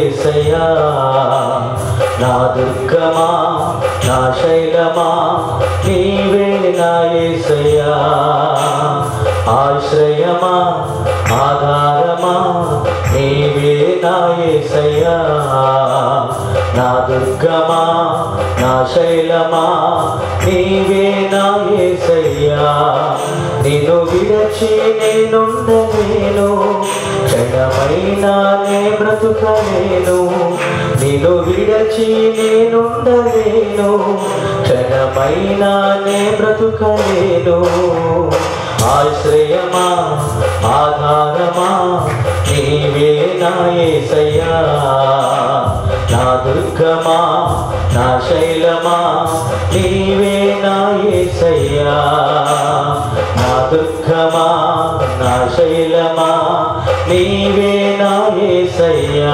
యేసయ్యా నా దుర్గమా నా శైలమా నీవే నా యేసయ్యా ఆశ్రయమా ఆధారమా నీవే నా యేసయ్యా నా దుర్గమా నా శైలమా నీవే నా యేసయ్యా నిన్ను విడచి నేనుండలేను క్షణమైనా నే బ్రతుకలేను నిన్ను విడచి నేనుండలేను క్షణమైనా నే బ్రతుకలేను ఆశ్రయమా ఆధారమా నీవే నా యేసయ్యా నా దుర్గమా నా శైలమా నీవే నా యేసయ్యా నా దుర్గమా నా శైలమా నీవే నా యేసయ్యా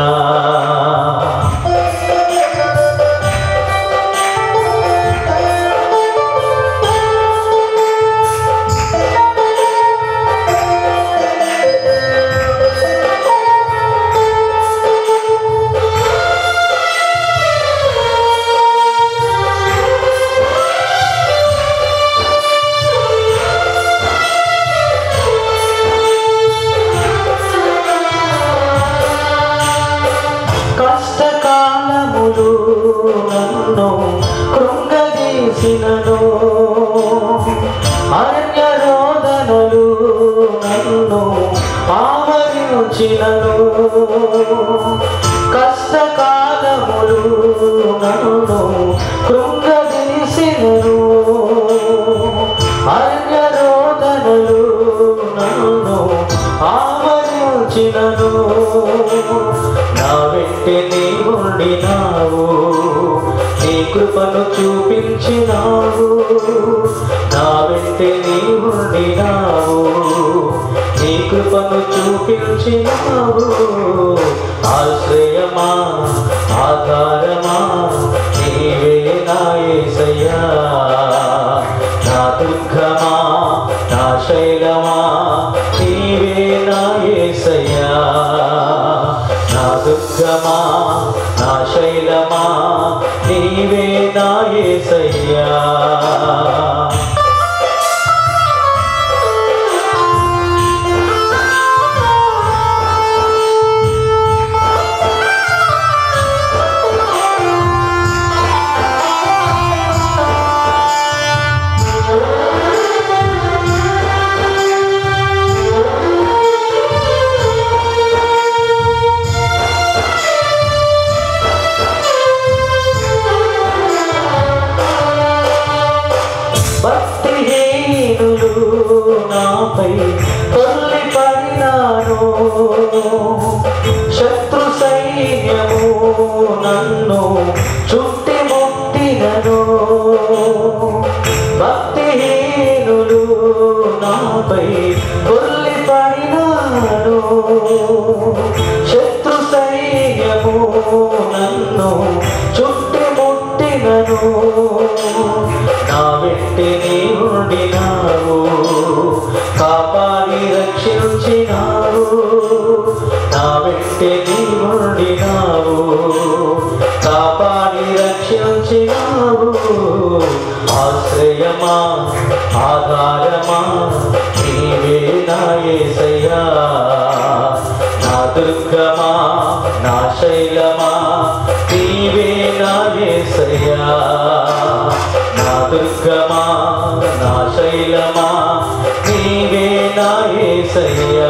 నన్ను కృంగదీసినను అరణ్య రోదనలు నన్ను ఆవరించినను కష్టకాలములు నన్ను కృంగదీసినను అరణ్య రోదనలు నన్ను ఆవరించినను నా వెంటే నీ ఉండినావు నీ కృపను చూపించినావు నా వెంటే నీ ఉండినావు నీ కృపను చూపించినావు ఆశ్రయమా ఆధారమా నీవే నా యేసయ్యా నా దుర్గమా నా శైలమా నీవే నా యేసయ్యా నా దుర్గమా నా శైలమా నీవే నా యేసయ్యా నాపై కొల్లిపడినాను శత్రు సైన్యము నన్ను చుట్టుముట్టినను భక్తిహీనులు నాపై కొల్లిపడినాను శత్రు సైన్యము నన్ను చుట్టుముట్టినను నా వెంటే నీ ఉండినావు కాపాడి రక్షించినావు నా వెంటే నీ ఉండినావు కాపాడి రక్షించినావు ఆశ్రయమా ఆధారమా నీవే నా యేసయ్యా నా దుర్గమా నా శైలమా నీవే నా యేసయ్యా నా దుర్గమా నా శైలమా నీవే నా యేసయ్యా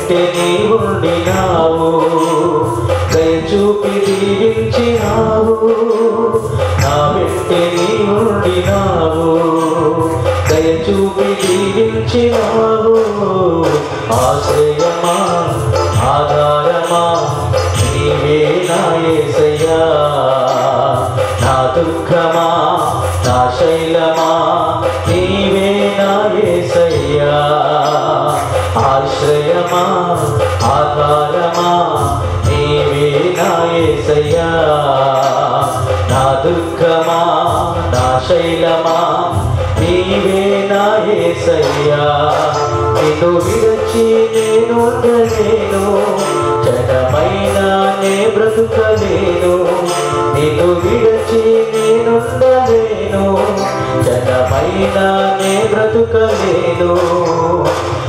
వెంటే నీ ఉండినావు, దయ చూపి దీవించినావు. నా వెంటే నీ ఉండినావు, దయ చూపి దీవించినావు. ఆశ్రయమా ఆధారమా నీవే నా యేసయ్యా, నా దుర్గమా నా శైలమా నీవే నా యేసయ్యా. ఆశ్రయమా ఆధారమా నీవే నా యేసయ్యా, నా దుర్గమా నా శైలమా నీవే నా యేసయ్యా. నిన్ను విడిచి నేనుండలేను, జనమైన నే బ్రతుకలేను. నిన్ను విడిచి నేనుండలేను, జనమైన నే బ్రతుకలేను.